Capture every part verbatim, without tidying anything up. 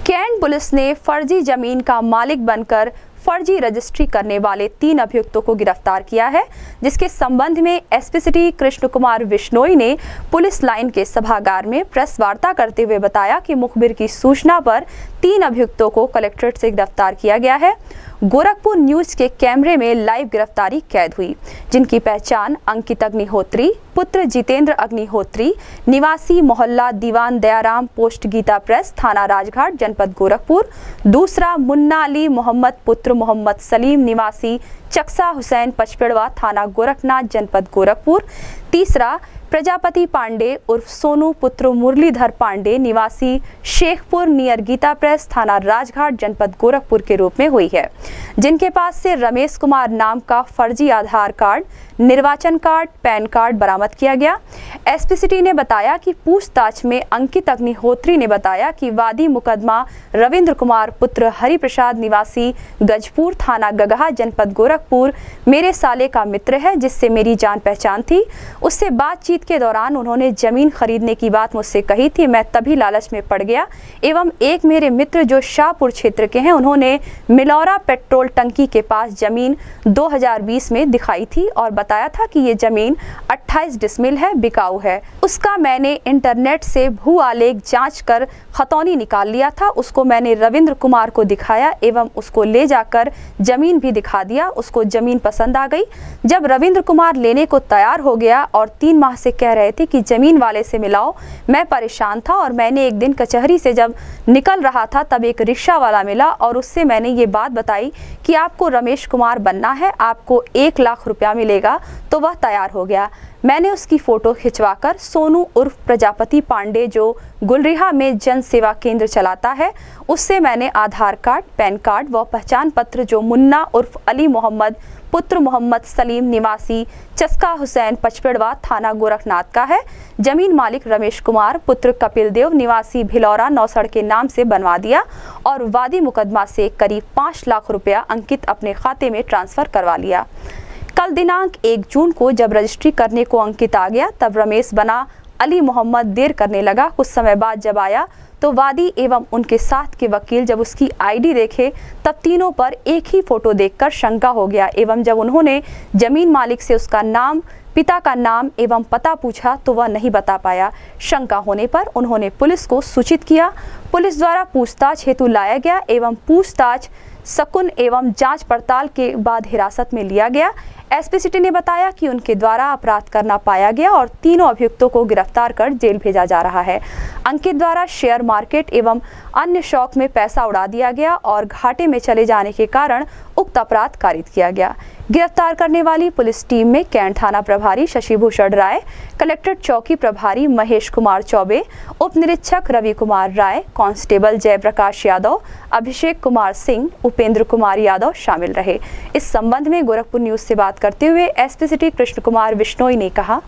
Cantt police ने फर्जी जमीन का मालिक बनकर फर्जी रजिस्ट्री करने वाले तीन अभियुक्तों को गिरफ्तार किया है, जिसके संबंध में एसपी सिटी कृष्ण कुमार बिश्नोई ने पुलिस लाइन के सभागार में प्रेस वार्ता करते हुए बताया कि मुखबिर की सूचना पर तीन अभियुक्तों को कलेक्ट्रेट से गिरफ्तार किया गया है। गोरखपुर न्यूज के कैमरे में लाइव गिरफ्तारी कैद हुई, जिनकी पहचान अंकित अग्निहोत्री पुत्र जितेंद्र अग्निहोत्री निवासी मोहल्ला दीवान दयाराम पोस्ट गीता प्रेस थाना राजघाट जनपद गोरखपुर, दूसरा मुन्ना अली मोहम्मद पुत्र मोहम्मद सलीम निवासी चक्सा हुसैन पचपेड़वा थाना गोरखनाथ जनपद गोरखपुर, तीसरा प्रजापति पांडे उर्फ सोनू पुत्र मुरलीधर पांडे निवासी शेखपुर नियर गीता प्रेस थाना राजघाट जनपद गोरखपुर के रूप में हुई है, जिनके पास से रमेश कुमार नाम का फर्जी आधार कार्ड, निर्वाचन कार्ड, पैन कार्ड बरामद किया गया। एसपी सिटी ने बताया कि पूछताछ में अंकित अग्निहोत्री ने बताया कि वादी मुकदमा रविंद्र कुमार पुत्र हरिप्रसाद निवासी गजपुर थाना गगहा जनपद गोरखपुर मेरे साले का मित्र है, जिससे मेरी जान पहचान थी। उससे बातचीत के दौरान उन्होंने जमीन खरीदने की बात मुझसे कही थी, मैं तभी लालच में पड़ गया। एवं एक मेरे मित्र जो शाहपुर क्षेत्र के हैं, उन्होंने मिलौरा पेट्रोल टंकी के पास जमीन दो हज़ार बीस में दिखाई थी और बताया था कि ये जमीन अट्ठाईस डिसमिल है, बिकाऊ है। उसका मैंने इंटरनेट से भू आलेख जांच कर खतौनी निकाल लिया था। उसको मैंने रविंद्र कुमार को दिखाया एवं उसको ले जाकर जमीन भी दिखा दिया। उसको जमीन पसंद आ गई। जब रविंद्र कुमार लेने को तैयार हो गया और तीन माह से कह रहे थे कि जमीन वाले से मिलाओ, मैं परेशान था और मैंने एक दिन कचहरी से जब निकल रहा था तब एक रिक्शा वाला मिला और उससे मैंने ये बात बताई कि आपको रमेश कुमार बनना है, आपको एक लाख रुपया मिलेगा। तो वह तैयार हो गया। मैंने उसकी फोटो खिंचवाकर सोनू उर्फ प्रजापति पांडे जो गुलरिहा में जन सेवा केंद्र चलाता है, उससे मैंने आधार कार्ड, पैन कार्ड व पहचान पत्र जो मुन्ना उर्फ अली मोहम्मद पुत्र मोहम्मद सलीम निवासी चस्का हुसैन पचपेड़वा थाना गोरखनाथ का है, जमीन मालिक रमेश कुमार पुत्र कपिल देव निवासी भिलौरा नौसड़ के नाम से बनवा दिया और वादी मुकदमा से करीब पाँच लाख रुपया अंकित अपने खाते में ट्रांसफर करवा लिया। कल दिनांक एक जून को जब रजिस्ट्री करने को अंकित आ गया, तब रमेश बना अली मोहम्मद देर करने लगा। कुछ समय बाद जब आया तो वादी एवं उनके साथ के वकील जब उसकी आईडी देखे तब तीनों पर एक ही फोटो देखकर शंका हो गया एवं जब उन्होंने जमीन मालिक से उसका नाम, पिता का नाम एवं पता पूछा तो वह नहीं बता पाया। शंका होने पर उन्होंने पुलिस को सूचित किया। पुलिस द्वारा पूछताछ हेतु लाया गया एवं पूछताछ शकुन एवं जांच पड़ताल के बाद हिरासत में लिया गया। एसपी सिटी ने बताया कि उनके द्वारा अपराध करना पाया गया और तीनों अभियुक्तों को गिरफ्तार कर जेल भेजा जा रहा है। अंकित द्वारा शेयर मार्केट एवं अन्य शौक में पैसा उड़ा दिया गया और घाटे में चले जाने के कारण उक्त अपराध कारित किया गया। गिरफ्तार करने वाली पुलिस टीम में कैंट थाना प्रभारी शशिभूषण राय, कलेक्ट्रेट चौकी प्रभारी महेश कुमार चौबे, उप निरीक्षक रवि कुमार राय, कांस्टेबल जयप्रकाश यादव, अभिषेक कुमार सिंह, उपेंद्र कुमार यादव शामिल रहे। इस संबंध में गोरखपुर न्यूज से बात करते हुए एसपी सिटी कृष्ण कुमार बिश्नोई ने कहा,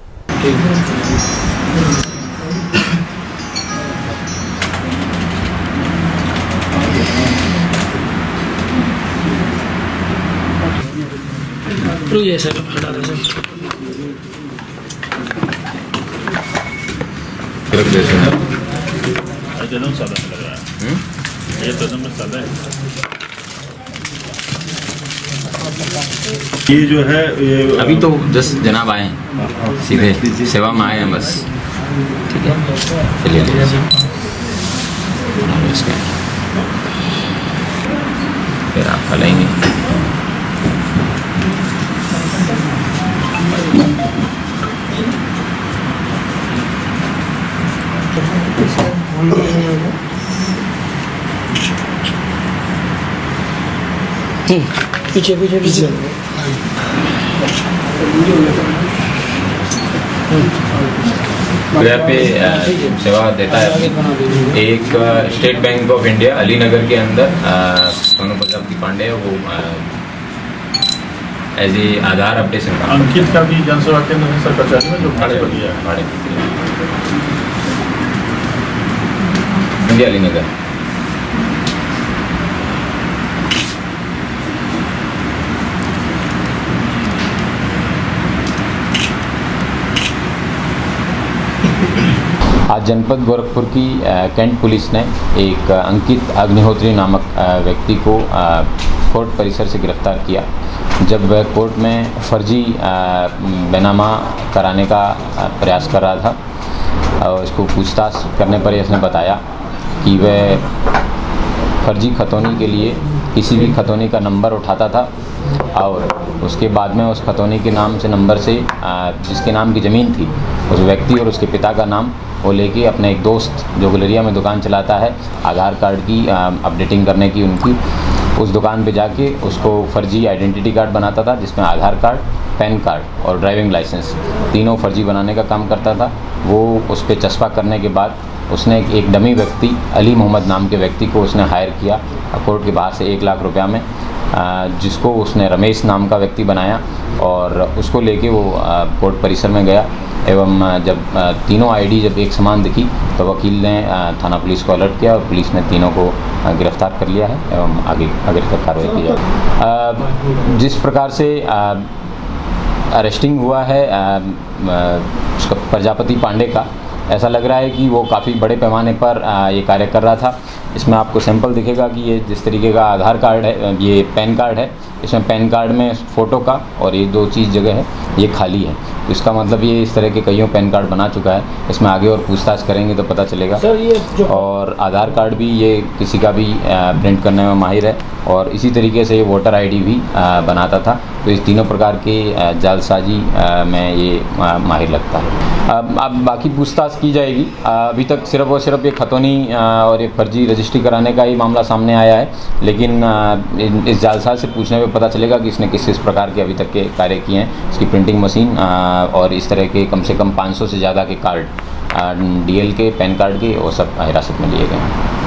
ये सर हटा दे सर। एकदम सादा लग रहा है, ये तो एकदम सादा है। ये जो है ये अभी तो जस्ट जनाब आए हैं, सीधे सेवा में आए हैं बस। ठीक है, चलिए ले फिर आप फैलाएंगे। पीछे पीछे पीछे पे सेवा देता है। एक State Bank of India Alinagar के अंदर सोनू प्रजापति पांडे वो एज ए आधार अपडेशन का। अंकित का भी जनसेवा केंद्र है सर कचहरी में जो भाड़े पर दिया है। भाड़े इंडिया अलीनगर। आज जनपद गोरखपुर की कैंट पुलिस ने एक अंकित अग्निहोत्री नामक व्यक्ति को कोर्ट परिसर से गिरफ्तार किया, जब वह कोर्ट में फर्जी बैनामा कराने का प्रयास कर रहा था। और उसको पूछताछ करने पर इसने बताया कि वह फर्जी खतौनी के लिए किसी भी खतौनी का नंबर उठाता था और उसके बाद में उस खतौनी के नाम से नंबर से जिसके नाम की ज़मीन थी उस व्यक्ति और उसके पिता का नाम वो लेके अपने एक दोस्त जो गुलरिया में दुकान चलाता है आधार कार्ड की अपडेटिंग करने की उनकी, उस दुकान पे जाके उसको फर्जी आइडेंटिटी कार्ड बनाता था जिसमें आधार कार्ड, पैन कार्ड और ड्राइविंग लाइसेंस तीनों फर्जी बनाने का काम करता था। वो उस पर चस्पा करने के बाद उसने एक डमी व्यक्ति अली मोहम्मद नाम के व्यक्ति को उसने हायर किया कोर्ट के बाहर से एक लाख रुपया में, जिसको उसने रमेश नाम का व्यक्ति बनाया और उसको लेके वो कोर्ट परिसर में गया। एवं जब तीनों आईडी जब एक समान दिखी तो वकील ने थाना पुलिस को अलर्ट किया और पुलिस ने तीनों को गिरफ्तार कर लिया है एवं आगे आगे तक कार्रवाई की जाए। जिस प्रकार से अरेस्टिंग हुआ है उसका प्रजापति पांडे का, ऐसा लग रहा है कि वो काफ़ी बड़े पैमाने पर ये कार्य कर रहा था। इसमें आपको सैंपल दिखेगा कि ये जिस तरीके का आधार कार्ड है, ये पैन कार्ड है, इसमें पैन कार्ड में फ़ोटो का और ये दो चीज़ जगह है ये खाली है, तो इसका मतलब ये इस तरह के कईयों पैन कार्ड बना चुका है। इसमें आगे और पूछताछ करेंगे तो पता चलेगा। सर ये जो और आधार कार्ड भी ये किसी का भी प्रिंट करने में माहिर है और इसी तरीके से ये वोटर आईडी भी बनाता था, तो इस तीनों प्रकार के जालसाजी में ये माहिर लगता है। अब अब बाकी पूछताछ की जाएगी। अभी तक सिर्फ और सिर्फ ये खतौनी और ये फर्जी रजिस्ट्री कराने का ही मामला सामने आया है, लेकिन इस जालसाज से पूछने पे पता चलेगा कि इसने किस किस प्रकार के अभी तक के कार्य किए हैं। इसकी प्रिंटिंग मशीन और इस तरह के कम से कम पाँच सौ से ज़्यादा के कार्ड, डीएल के, पैन कार्ड के, वो सब हिरासत में लिए गए हैं।